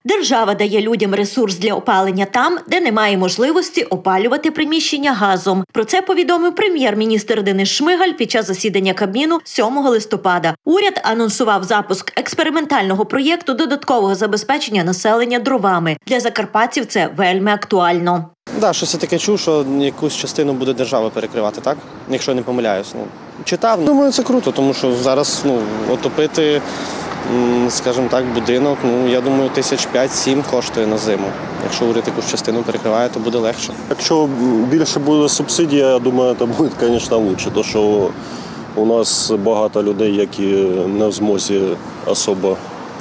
Держава дає людям ресурс для опалення там, де немає можливості опалювати приміщення газом. Про це повідомив прем'єр-міністр Денис Шмигаль під час засідання Кабміну 7 листопада. Уряд анонсував запуск експериментального проєкту додаткового забезпечення населення дровами. Для закарпатців це вельми актуально. Так, щось я таке чув, що якусь частину буде держава перекривати, так? Якщо я не помиляюсь. Читав. Думаю, це круто, тому що зараз отопити, скажімо так, будинок, я думаю, 5-7 коштує на зиму. Якщо уряд якусь частину перекриває, то буде легше. Якщо більше буде субсидія, я думаю, це буде, звісно, краще, тому що у нас багато людей, які не в змозі особо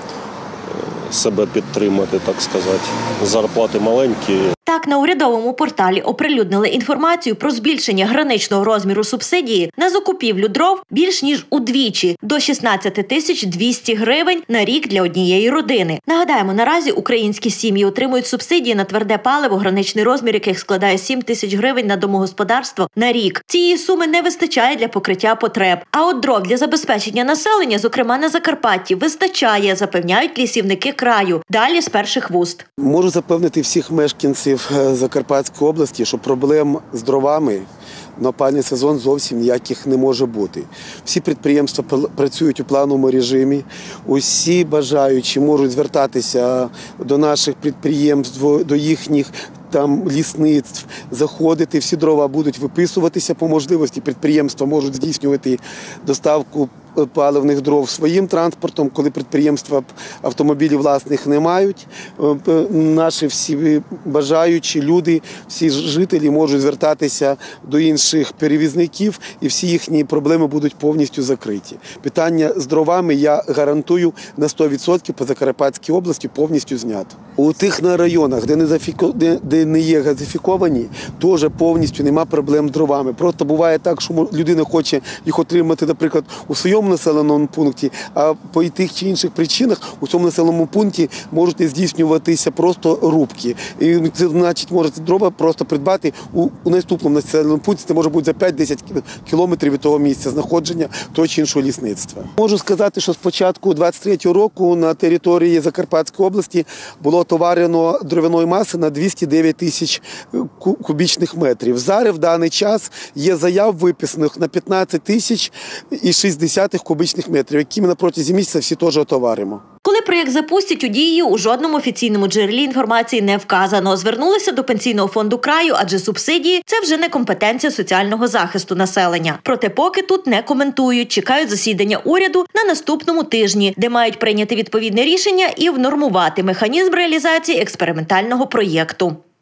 себе підтримати, так сказати. Зарплати маленькі. Так, на урядовому порталі оприлюднили інформацію про збільшення граничного розміру субсидії на закупівлю дров більш ніж удвічі – до 16 200 гривень на рік для однієї родини. Нагадаємо, наразі українські сім'ї отримують субсидії на тверде паливо, граничний розмір яких складає 7 тисяч гривень на домогосподарство на рік. Цієї суми не вистачає для покриття потреб. А от дров для забезпечення населення, зокрема на Закарпатті, вистачає, запевняють лісівники краю. Далі з перших вуст. Можу запевнити всіх мешканців Закарпатської області, що проблем з дровами на опалювальний сезон зовсім ніяких не може бути. Всі підприємства працюють у плановому режимі, усі бажаючі можуть звертатися до наших підприємств, до їхніх лісництв, заходити, всі дрова будуть виписуватися по можливості. Підприємства можуть здійснювати доставку паливних дров своїм транспортом, коли підприємства автомобілів власних не мають. Наші всі бажаючі люди, всі жителі можуть звертатися до інших перевізників і всі їхні проблеми будуть повністю закриті. Питання з дровами, я гарантую, на 100% по Закарпатській області повністю знято. У тих районах, де не є газифіковані, теж повністю нема проблем з дровами. Просто буває так, що людина хоче їх отримати, наприклад, у своєму населеному пункті, а по тих чи інших причинах у цьому населеному пункті можуть здійснюватися просто рубки. І це значить, можете дрова просто придбати у наступному населеному пункті, це може бути за 5-10 кілометрів від того місця знаходження того чи іншого лісництва. Можу сказати, що з початку 2023 року на території Закарпатської області було товарено дровяної маси на 209 тисяч кубічних метрів. Зараз в даний час є заяв виписаних на 15 тисяч і 60 кубічних метрів, які ми на протязі місяця всі теж отоваримо. Коли проєкт запустять у дію, у жодному офіційному джерелі інформації не вказано. Звернулися до Пенсійного фонду краю, адже субсидії – це вже не компетенція соціального захисту населення. Проте поки тут не коментують, чекають засідання уряду на наступному тижні, де мають прийняти відповідне рішення і внормувати механізм реалізації експериментального проєкту.